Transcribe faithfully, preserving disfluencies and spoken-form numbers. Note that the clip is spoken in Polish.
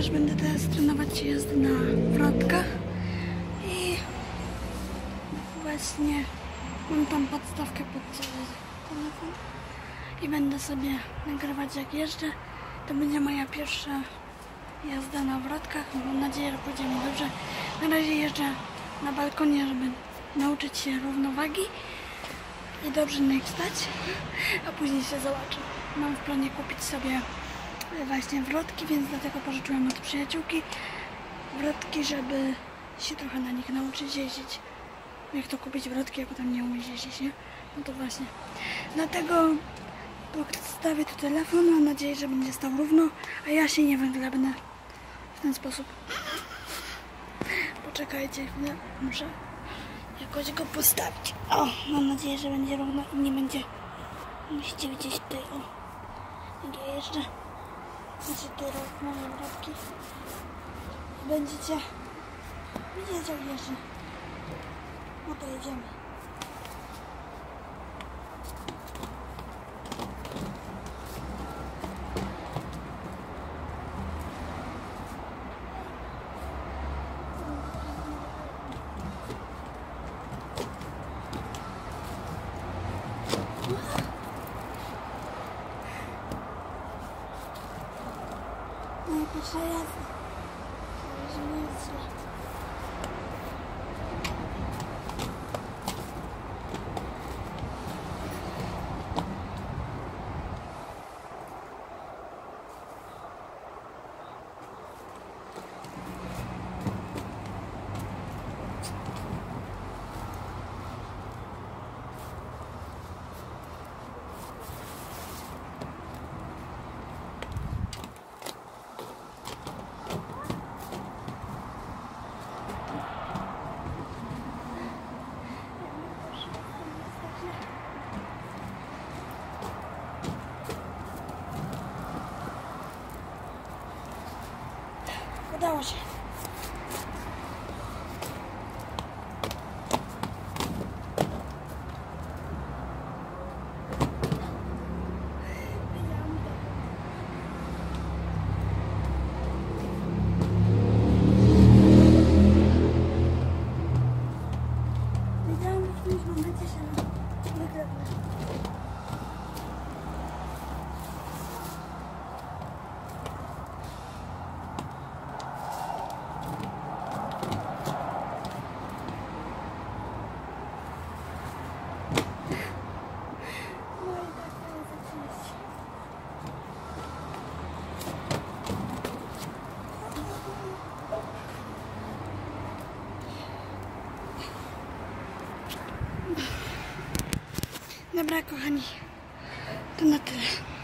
też będę teraz trenować jazdę na wrotkach i właśnie mam tam podstawkę pod telefon i będę sobie nagrywać jak jeżdżę. To będzie moja pierwsza jazda na wrotkach. Mam nadzieję, że pójdzie mi dobrze. Na razie jeżdżę na balkonie, żeby nauczyć się równowagi i dobrze na nich stać, a później się zobaczę. Mam w planie kupić sobie właśnie wrotki, więc dlatego pożyczyłam od przyjaciółki wrotki, żeby się trochę na nich nauczyć jeździć. Jak to kupić wrotki, jak tam nie umieć jeździć, nie? No to właśnie. Dlatego podstawię tu telefon, mam nadzieję, że będzie stał równo, a ja się nie węglebnę w ten sposób. Poczekajcie chwilę, muszę jakoś go postawić. O, mam nadzieję, że będzie równo i nie będzie. Musicie widzieć tutaj, o, jak ja jeżdżę. Macie tutaj moje wrotki. Będziecie widzieć, jak jeżdżę. No to jedziemy. No i pierwsza jazda. To już nie jest źle. Udało się. Wiedziałam, że w którymś momencie się wygrywa. Dobra, kochani, to na tyle.